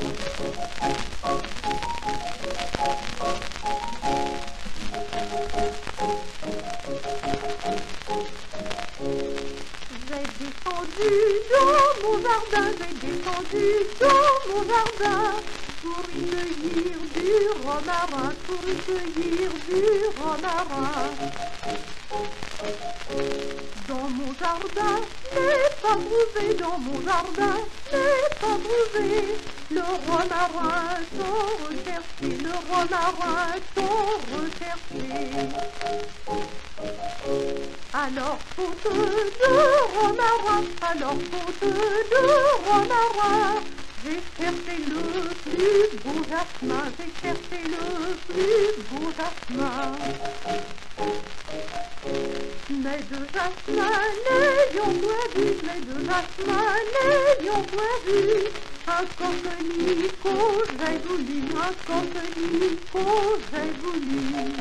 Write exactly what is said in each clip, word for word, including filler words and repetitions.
J'ai descendu dans mon jardin, j'ai descendu dans mon jardin pour y cueillir du romarin, pour y cueillir du romarin. Dans mon jardin, n'est pas trouvé, dans mon jardin, n'est pas trouvé. Le romarin sont recherché, le romarin sont recherché. Alors faute de romarin, alors faute de romarin, j'ai cherché le plus beau jasmin, j'ai cherché le plus beau jasmin. Mais de jasmin n'ayant point vu, mais de jasmin n'ayant point vu, un coquelicot j'ai voulu, un coquelicot j'ai voulu.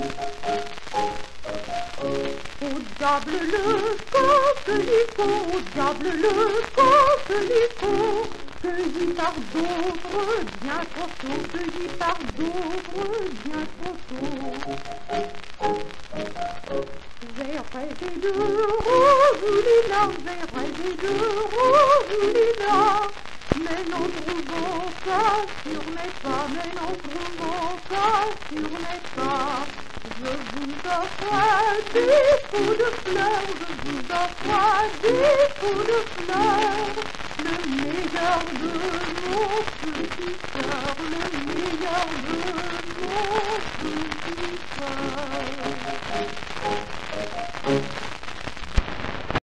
Au diable le coquelicot, au diable le coquelicot, cueilli par d'autres bien trop tôt, cueilli par d'autres bien trop tôt. J'ai rêvé de Rosolina, j'ai rêvé de Rosolina, mais n'en trouvant pas sur mes pas, mais n'en trouvant pas sur mes pas. Je vous offre des pots de fleurs, je vous offre des pots de fleurs, le meilleur de mon petit cœur, le meilleur de mon petit cœur.